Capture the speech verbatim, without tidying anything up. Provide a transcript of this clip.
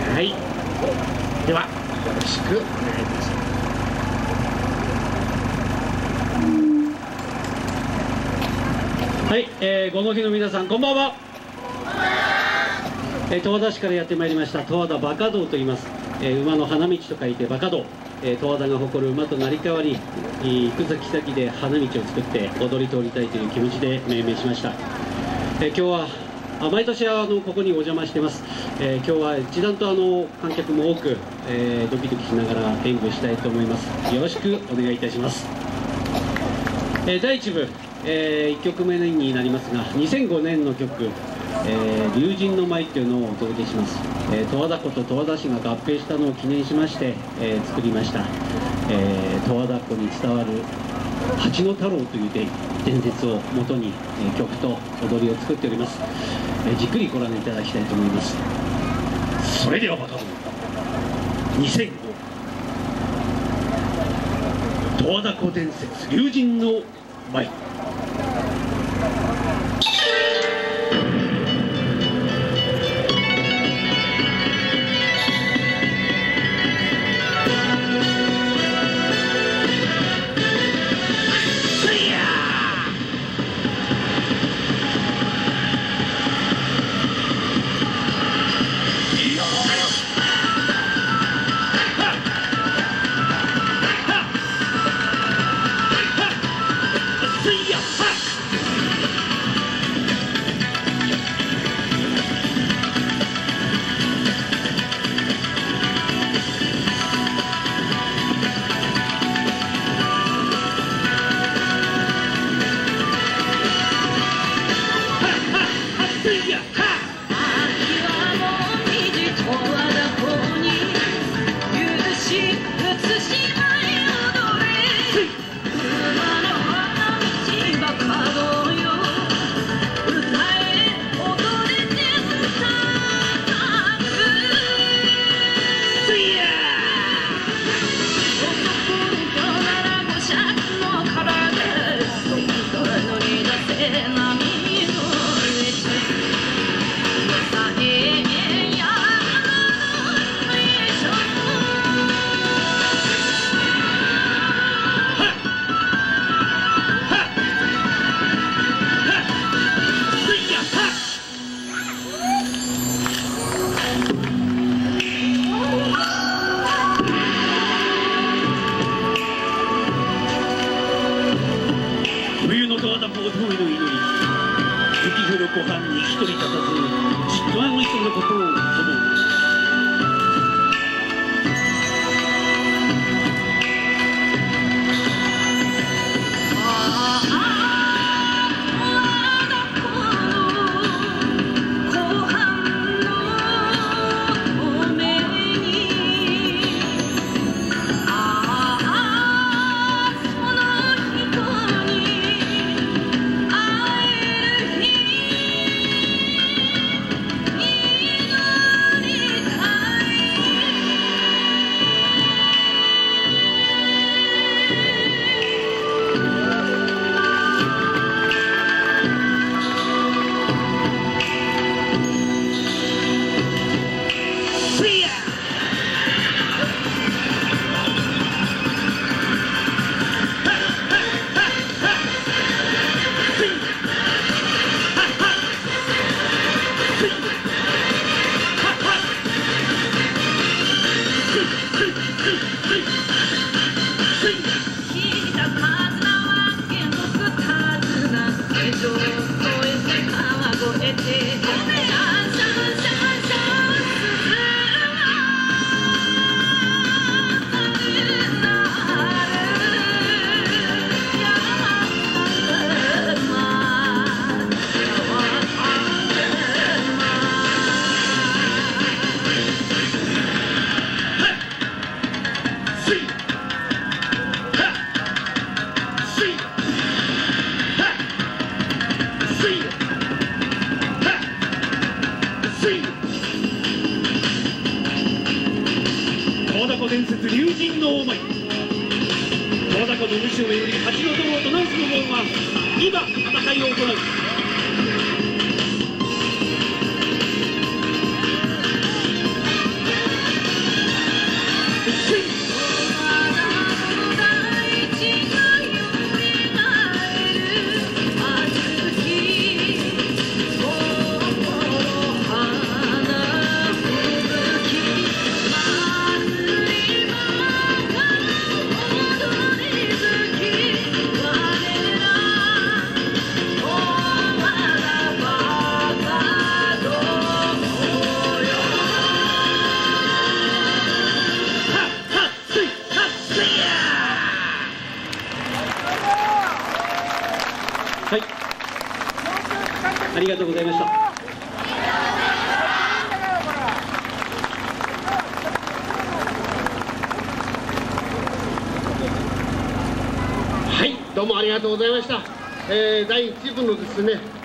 はい、ではよろしくお願いいたします。はい、えー、五戸の皆さん、こんばんは。えー、十和田市からやってまいりました十和田馬鹿道と言います。えー、馬の花道と書いて馬鹿道。えー、十和田が誇る馬と成り代わり、行く先々で花道を作って踊り通りたいという気持ちで命名しました。えー、今日はあ毎年あのここにお邪魔してます。えー、今日は一段とあの観客も多く、えー、ドキドキしながら演舞したいと思います。よろしくお願いいたします。えー、だいいち部、えー、いっきょくめになりますが、にせんごねんの曲「えー、龍神の舞」というのをお届けします。えー、十和田湖と十和田市が合併したのを記念しまして、えー、作りました、えー、十和田湖に伝わる八野太郎という伝説をもとに、えー、曲と踊りを作っております。えー、じっくりご覧いただきたいと思います。それではまたにせんご十和田湖伝説龍神の舞。湖畔に一人立たず、じっとあの人のことを思う。伝説龍神の舞、十和田湖の主をより八の太郎とナンスの門は今戦いを行う。 りがとうございました。 はい、どうもありがとうございました。えー、だいいち部のですね